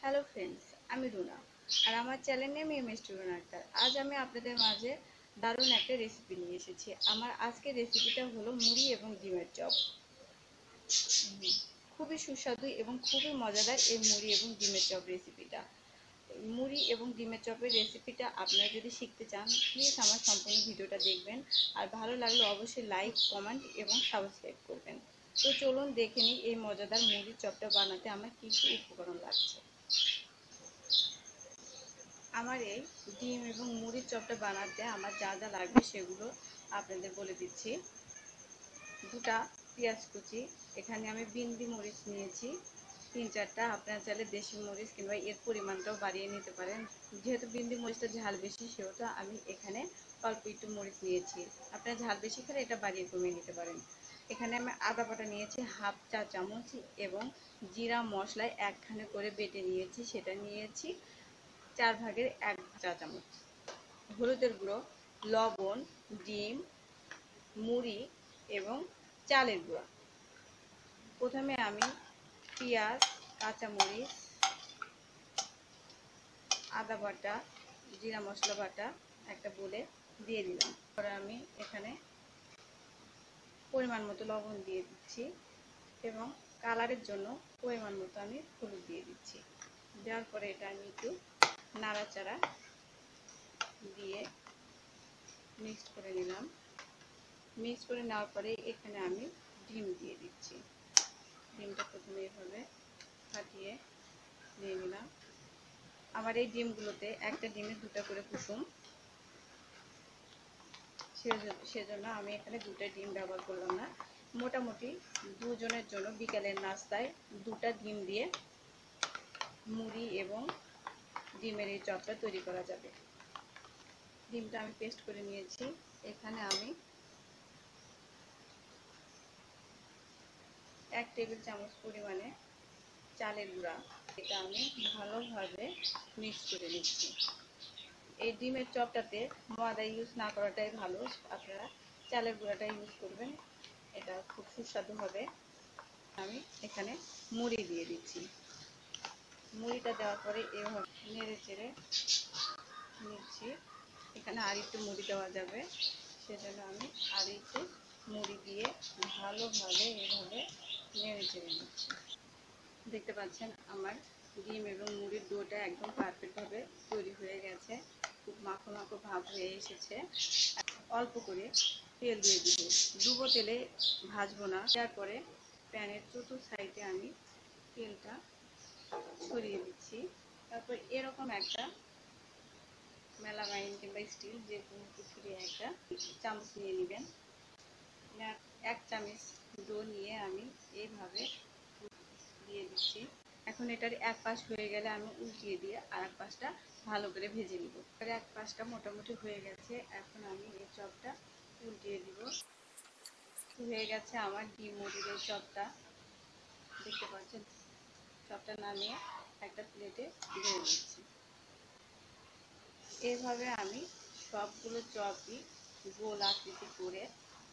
Hello friends, আমি রুনা আর আমার channel name MST Runa Akter. আজ আমি আপনাদের মাঝে দারুণ একটা রেসিপি নিয়ে এসেছি। আমার আজকের রেসিপিটা হলো মুড়ি এবং ডিমের চপ। খুবই সুস্বাদু এবং খুবই মজাদার এই মুড়ি এবং ডিমের চপ রেসিপিটা। মুড়ি এবং ডিমের চপের রেসিপিটা আপনারা যদি শিখতে চান প্লিজ আমার সম্পূর্ণ ভিডিওটা দেখবেন, আর ভালো লাগলে অবশ্যই লাইক, কমেন্ট এবং সাবস্ক্রাইব করবেন। তো চলুন দেখে নিই এই মজাদার মুড়ির চপটা বানাতে আমার কী কী উপকরণ লাগছে। আমার এই ডিম এবং মুড়ির চপটা বানাতে আমার যা যা লাগবে সেগুলো আপনাদের বলে দিচ্ছি। দুটা পেঁয়াজ কুচি, এখানে আমি বিন্দি মরিচ নিয়েছি 3-4টা। আপনারা চাইলে দেশি মরিচ কিংবা এর পরিমাণটাও বাড়িয়ে নিতে পারেন। যেহেতু বিন্দি মরিচটা ঝাল বেশি সেহেতু আমি এখানে অল্প একটু মরিচ নিয়েছি। আপনারা ঝাল বেশি খেলে এটা বাড়িয়ে কমিয়ে নিতে পারেন। এখানে আমি আদা বাটা নিয়েছি 1/2 চা চামচ এবং জিরা মশলা একখানে করে বেটে নিয়েছি, সেটা নিয়েছি 4/1 চা চামচ। হলুদের গুঁড়ো, লবণ, ডিম, মুড়ি এবং চালের গুঁড়া। প্রথমে আমি পেঁয়াজ, কাঁচামরিচ, আদা বাটা, জিরা মশলা বাটা একটা বলে দিয়ে দিলাম। পরে আমি এখানে পরিমাণ মতো লবণ দিয়ে দিচ্ছি এবং কালারের জন্য পরিমাণ মতো আমি হলুদ দিয়ে দিচ্ছি। দেওয়ার পরে এটা আমি একটু নাড়াচাড়া দিয়ে মিক্সড করে নিলাম। মিক্স করে নেওয়ার পরে এখানে আমি ডিম দিয়ে দিচ্ছি। ডিমটা প্রথমে এভাবে ফাটিয়ে দিয়ে নিলাম। আমার এই ডিমগুলোতে একটা ডিমে 2টা করে কুসুম, সেজন্য আমি এখানে 2টা ডিম ব্যবহার করলাম না। মোটামুটি দুজনের জন্য বিকালের নাস্তায় 2টা ডিম দিয়ে মুড়ি এবং ডিমের এই চপটা তৈরি করা যাবে। ডিমটা আমি পেস্ট করে নিয়েছি। এখানে আমি 1 টেবিল চামচ পরিমাণে চালের গুঁড়া, এটা আমি ভালোভাবে মিক্স করে নিচ্ছি। এই ডিমের চপটাতে ময়দা ইউজ না করাটাই ভালো, আপনারা চালের গুঁড়াটা ইউজ করবেন, এটা খুব সুস্বাদু হবে। আমি এখানে মুড়ি দিয়ে দিচ্ছি। মুড়িটা দেওয়ার পরে এভাবে নেড়ে চেড়ে নিচ্ছি। এখানে আর একটু মুড়ি দেওয়া যাবে, সেজন্য আমি আর একটু মুড়ি দিয়ে ভালোভাবে এভাবে নেড়ে চেড়ে নিচ্ছি। দেখতে পাচ্ছেন আমার ডিম এবং মুড়ির ডোটা একদম পারফেক্টভাবে তৈরি হয়ে গেছে, খুব মাখো মাখো ভাব হয়ে এসেছে। অল্প করে তেল দিয়ে দিব, ডুবো তেলে ভাজবো না। তারপরে প্যানের চতুর্থ সাইডে আমি তেলটা ছড়িয়ে দিচ্ছি। তারপর এরকম একটা মেলামাইন কিংবা স্টিল যে কোনো কিছু দিয়ে একটা চামচ নিয়ে নেবেন। 1 চামচ ডো নিয়ে আমি এইভাবে দিয়ে দিচ্ছি। এখন এটার এক পাশ হয়ে গেলে আমি উল্টিয়ে দিয়ে আর এক পাশটা ভালো করে ভেজে নিব। এক পাশটা মোটামুটি হয়ে গেছে, এখন আমি এই চপটা উল্টিয়ে দিব। হয়ে গেছে আমার ডিম মুড়ির এই চপটা। দেখতে পাচ্ছেন, চপটা নামিয়ে একটা প্লেটে দিয়ে দিচ্ছি। এইভাবে আমি সবগুলো চপই গোল আকৃতি করে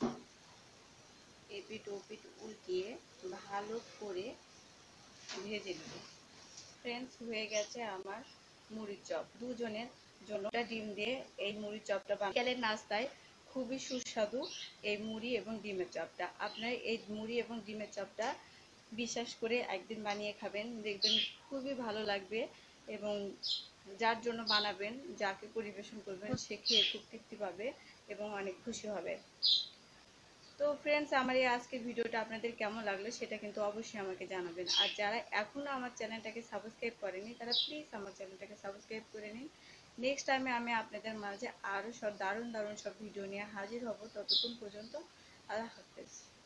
এপিট ওপিট উল্টিয়ে ভালো করে ভেজে নেব। ফ্রেন্ডস, হয়ে গেছে আমার মুড়ির চপ। দুজনের জন্য ডিম দিয়ে এই মুড়ির চপটা বিকেলের নাস্তায় খুবই সুস্বাদু এই মুড়ি এবং ডিমের চপটা। আপনার এই মুড়ি এবং ডিমের চপটা বিশ্বাস করে একদিন বানিয়ে খাবেন, দেখবেন খুবই ভালো লাগবে এবং যার জন্য বানাবেন, যাকে পরিবেশন করবেন, সে খেয়ে খুব তৃপ্তি পাবে এবং অনেক খুশি হবে। তো ফ্রেন্ডস, আমার এই আজকের ভিডিওটা আপনাদের কেমন লাগলো সেটা কিন্তু অবশ্যই আমাকে জানাবেন। আর যারা এখনও আমার চ্যানেলটাকে সাবস্ক্রাইব করেনি তারা প্লিজ আমার চ্যানেলটাকে সাবস্ক্রাইব করে নিন। নেক্সট টাইমে আমি আপনাদের মাঝে আরও সব দারুণ দারুণ সব ভিডিও নিয়ে হাজির হব। ততক্ষণ পর্যন্ত আল্লাহ হাফেজ।